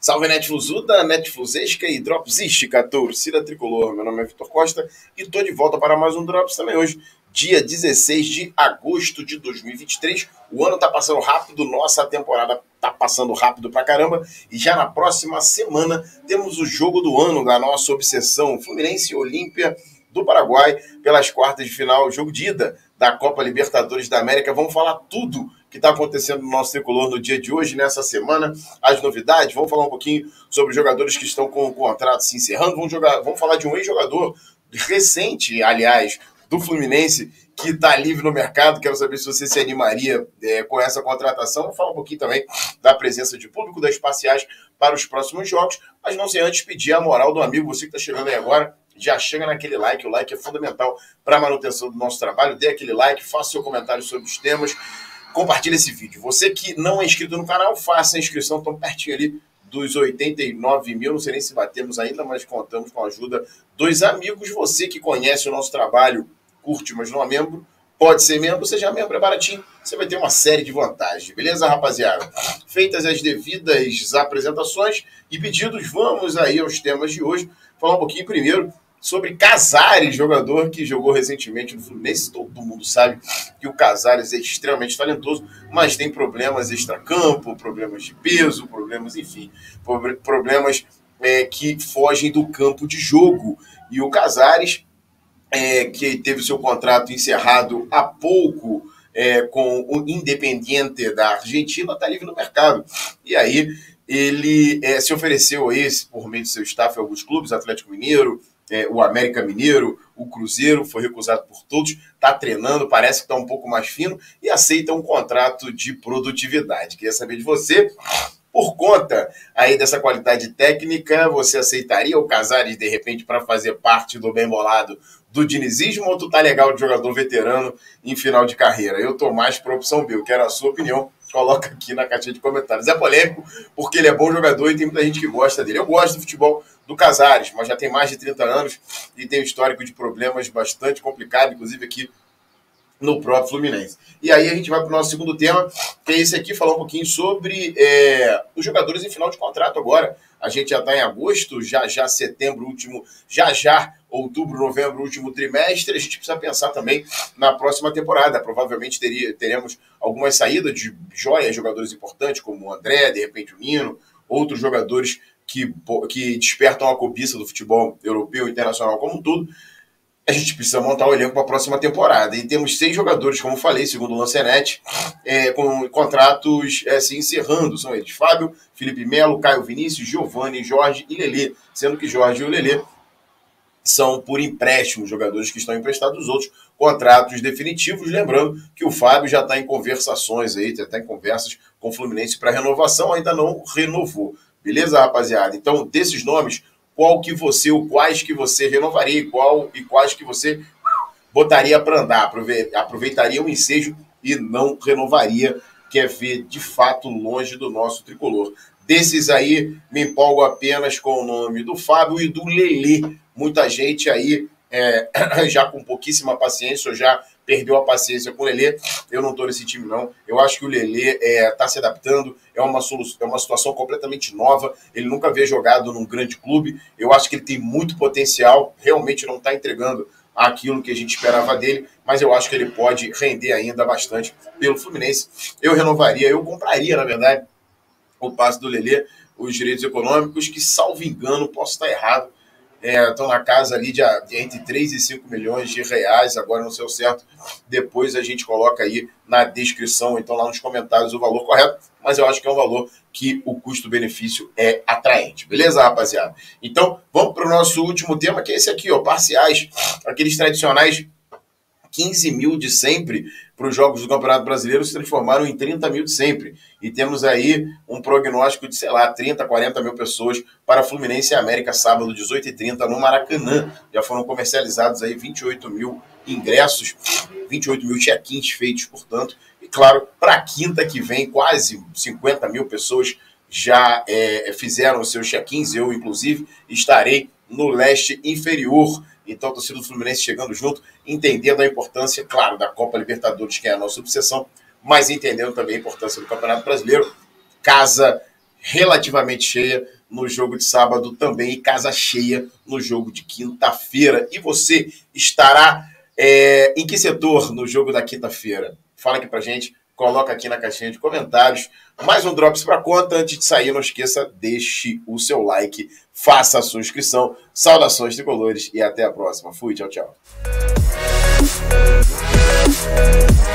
Salve Netflusuda, Netfluzesca e Dropsística, torcida tricolor. Meu nome é Vitor Costa e tô de volta para mais um Drops também hoje, dia 16 de agosto de 2023. O ano tá passando rápido, nossa temporada tá passando rápido pra caramba e já na próxima semana temos o jogo do ano da nossa obsessão, Fluminense e Olímpia do Paraguai, pelas quartas de final, jogo de ida da Copa Libertadores da América. Vamos falar tudo que está acontecendo no nosso tricolor no dia de hoje, nessa semana, as novidades. Vamos falar um pouquinho sobre os jogadores que estão com o contrato se encerrando. Vamos falar de um ex-jogador recente, aliás, do Fluminense, que está livre no mercado. Quero saber se você se animaria com essa contratação. Vou falar um pouquinho também da presença de público das parciais para os próximos jogos, mas não sei antes pedir a moral do amigo, você que está chegando aí agora, já chega naquele like, o like é fundamental para a manutenção do nosso trabalho. Dê aquele like, faça seu comentário sobre os temas, compartilhe esse vídeo. Você que não é inscrito no canal, faça a inscrição, estamos pertinho ali dos 89 mil, não sei nem se batemos ainda, mas contamos com a ajuda dos amigos. Você que conhece o nosso trabalho, curte, mas não é membro, pode ser membro, seja membro, é baratinho, você vai ter uma série de vantagens, beleza, rapaziada? Feitas as devidas apresentações e pedidos, vamos aí aos temas de hoje. Falar um pouquinho primeiro sobre Casares, jogador que jogou recentemente no Fluminense. Todo mundo sabe que o Casares é extremamente talentoso, mas tem problemas extracampo, problemas de peso, problemas, enfim, problemas que fogem do campo de jogo. E o Casares, que teve seu contrato encerrado há pouco com o Independiente da Argentina, está livre no mercado. E aí ele se ofereceu aí, por meio do seu staff, a alguns clubes, Atlético Mineiro, o América Mineiro, o Cruzeiro, foi recusado por todos, está treinando, parece que está um pouco mais fino e aceita um contrato de produtividade. Queria saber de você, por conta aí dessa qualidade técnica, você aceitaria o Casares, de repente, para fazer parte do bem bolado do dinizismo, ou tu tá legal de jogador veterano em final de carreira? Eu tô mais para a opção B, eu quero a sua opinião. Coloca aqui na caixinha de comentários. É polêmico, porque ele é bom jogador e tem muita gente que gosta dele. Eu gosto do futebol do Casares, mas já tem mais de 30 anos e tem um histórico de problemas bastante complicado, inclusive aqui no próprio Fluminense. E aí a gente vai para o nosso segundo tema, que é esse aqui, falar um pouquinho sobre os jogadores em final de contrato agora. A gente já está em agosto, já setembro, último, já outubro, novembro, último trimestre. A gente precisa pensar também na próxima temporada. Provavelmente teremos algumas saídas de joias, jogadores importantes, como o André, de repente o Nino, outros jogadores que despertam a cobiça do futebol europeu e internacional como um todo. A gente precisa montar o elenco para a próxima temporada. E temos 6 jogadores, como falei, segundo o Lancenet, com contratos se encerrando. São eles: Fábio, Felipe Melo, Caio Vinícius, Giovani, Jorge e Lelê. Sendo que Jorge e o Lelê são por empréstimo, jogadores que estão emprestados, os outros contratos definitivos. Lembrando que o Fábio já está em conversações aí, já está em conversas com o Fluminense para renovação, ainda não renovou. Beleza, rapaziada? Então, desses nomes, qual que você, ou quais que você renovaria e quais que você botaria para andar, aproveitaria o ensejo e não renovaria, quer ver de fato longe do nosso tricolor. Desses aí, me empolgo apenas com o nome do Fábio e do Lelê. Muita gente aí já com pouquíssima paciência, ou já perdeu a paciência com o Lelê. Eu não estou nesse time, não. Eu acho que o Lelê está se adaptando, é uma situação completamente nova. Ele nunca havia jogado num grande clube. Eu acho que ele tem muito potencial, realmente não está entregando aquilo que a gente esperava dele, mas eu acho que ele pode render ainda bastante pelo Fluminense. Eu renovaria, eu compraria, na verdade, o passe do Lelê, os direitos econômicos, que, salvo engano, posso estar errado, estão na casa ali de entre 3 e 5 milhões de reais, agora não sei o certo. Depois a gente coloca aí na descrição, então lá nos comentários, o valor correto, mas eu acho que é um valor que o custo-benefício é atraente. Beleza, rapaziada? Então, vamos para o nosso último tema, que é esse aqui, ó, parciais, aqueles tradicionais 15 mil de sempre para os jogos do Campeonato Brasileiro se transformaram em 30 mil de sempre. E temos aí um prognóstico de, sei lá, 30, 40 mil pessoas para Fluminense e América, sábado, 18h30, no Maracanã. Já foram comercializados aí 28 mil ingressos, 28 mil check-ins feitos, portanto. E, claro, para a quinta que vem, quase 50 mil pessoas já fizeram os seus check-ins. Eu, inclusive, estarei no leste inferior. Então, a torcida do Fluminense chegando junto, entendendo a importância, claro, da Copa Libertadores, que é a nossa obsessão, mas entendendo também a importância do Campeonato Brasileiro. Casa relativamente cheia no jogo de sábado também e casa cheia no jogo de quinta-feira. E você estará em que setor no jogo da quinta-feira? Fala aqui pra gente, coloca aqui na caixinha de comentários. Mais um Drops pra conta. Antes de sair, não esqueça, deixe o seu like, faça a sua inscrição. Saudações tricolores e até a próxima. Fui, tchau, tchau.